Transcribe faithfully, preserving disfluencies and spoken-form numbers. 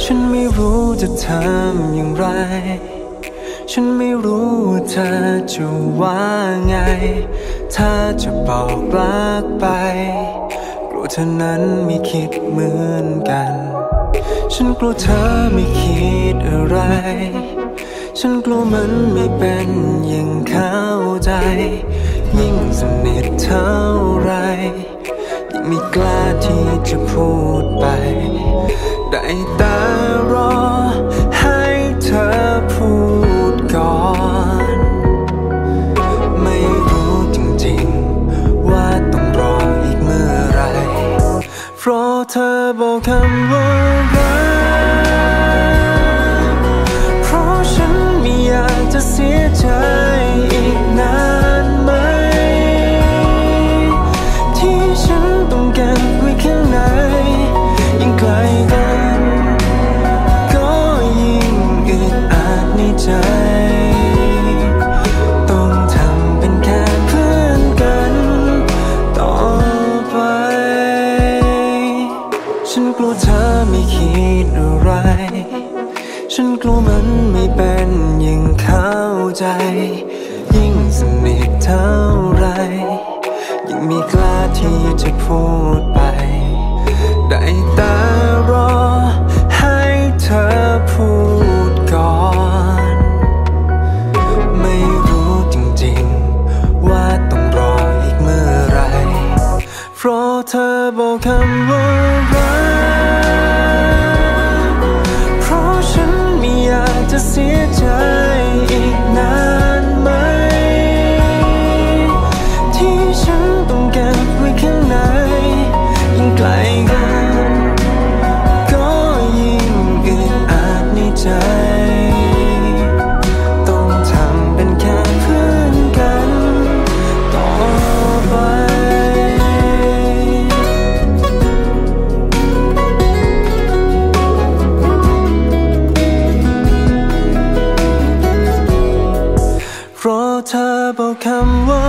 ฉันไม่รู้จะทำอย่างไรฉันไม่รู้ว่าเธอจะว่าไงถ้าจะบอกรักไปกลัวเธอนั้นไม่คิดเหมือนกันฉันกลัวเธอไม่คิดอะไรฉันกลัวมันไม่เป็นอย่างเข้าใจยิ่งสนิทเท่าไรยิ่งไม่กล้าที่จะพูดไปได้แต่รอให้เธอพูดก่อนไม่รู้จริงๆว่าต้องรออีกเมื่อไรเพราะเธอบอกคำว่ารักเพราะฉันไม่อยากจะเสียใจอีกนานไหมที่ฉันต้องเก็บไว้ข้างในยิ่งไกลกันก็ยิ่งอึดอัดในใจต้องทำเป็นแค่เพื่อนกันต่อไปฉันกลัวเธอไม่คิดอะไรฉันกลัวมันไม่เป็นอย่างเข้าใจยิ่งสนิทเท่าไรยิ่งไม่กล้าที่จะพูดไปได้แต่รอให้เธอพูดก่อนไม่รู้จริงๆว่าต้องรออีกเมื่อไรเพราะเธอบอกคำว่ารักเพราะฉันไม่อยากจะเสียใจอีกนานไหมที่ฉันต้องเก็บไว้ข้างในยิ่งไกลกันก็ยิ่งอึดอัดในใจต้องทำเป็นแค่เพื่อนกันต่อไปเพราะเธอบอกคำว่า